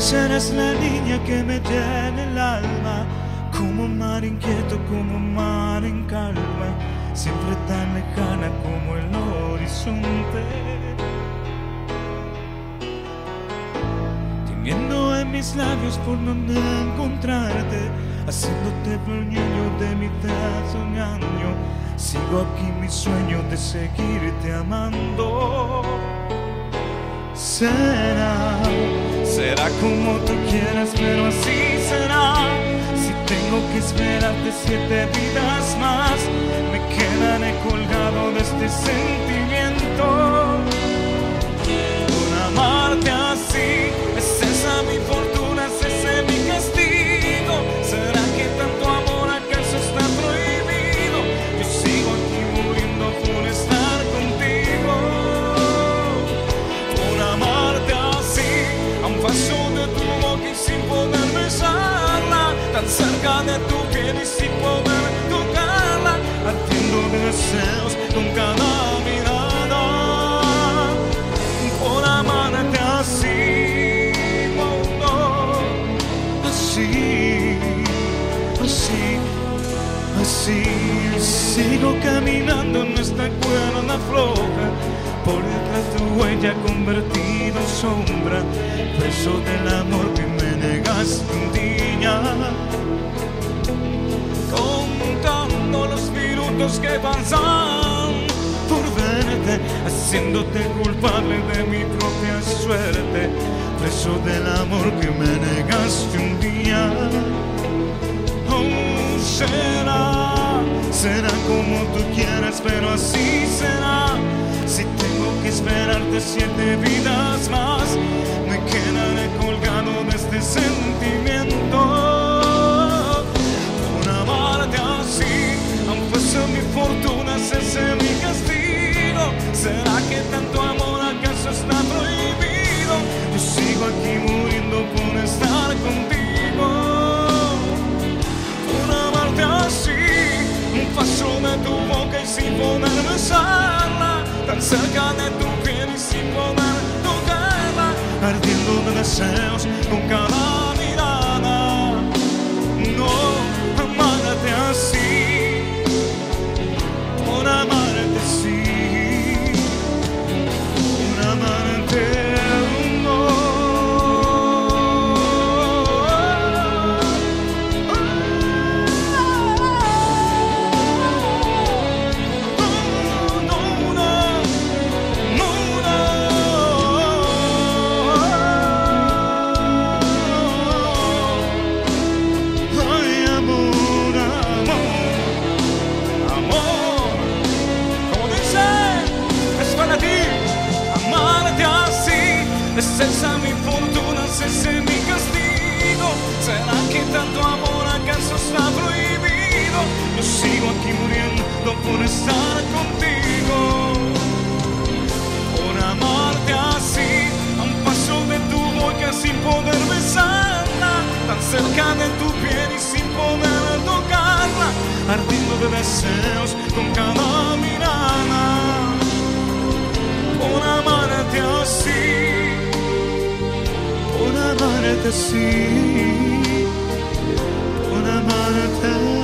serás la niña que me llena el alma, como un mar inquieto, como un mar en calma, siempre tan lejana como el horizonte. Temiendo en mis labios por no encontrarte, haciéndote dueño de mi desengaño, sigo aquí mi sueño de seguirte amando. Será como tú quieras, pero así será. Si tengo que esperarte 7 vidas más, me quedaré colgado de este sentimiento. Por amarte así, es esa mi fortuna, es ese mi castigo. ¿Será que tanto amor acaso está prohibido? Yo sigo aquí muriendo por estar contigo. Por amarte así, a un paso de tu boca y sin poder besarla, tan cerca de tu piel y sin poder tocarla, ardiendo de deseos con cada mirada. Por amarte así, oh, oh, así, así, así. Sigo caminando en esta cuerda floja, por detrás tu huella convertido en sombra, preso del amor que me negaste un día. Contando los minutos que pasan por verte, haciéndote culpable de mi propia suerte, preso del amor que me negaste un día. Oh, será como tú quieras, pero así será. Si tengo que esperarte 7 vidas más, me quedaré colgado de este sentimiento. Por amarte así, aunque sea mi fortuna, ese mi castigo. ¿Será que tanto amor acaso está prohibido? Yo sigo aquí muriendo por estar contigo. Por amarte así, un paso de tu boca y sin poder besarla, tan cerca de tu piel y sin poder tocarla, ardiendo de deseos con cada mirada. No, amarte así, por amarte sí, por amarte no. Es esa mi fortuna, es ese mi castigo. ¿Será que tanto amor acaso está prohibido? Yo sigo aquí muriendo por estar contigo. Por amarte así, a un paso de tu boca sin poder besarla, tan cerca de tu piel y sin poder tocarla, ardiendo de deseos con cada mirada. Por amarte así, por amarte así, por amarte.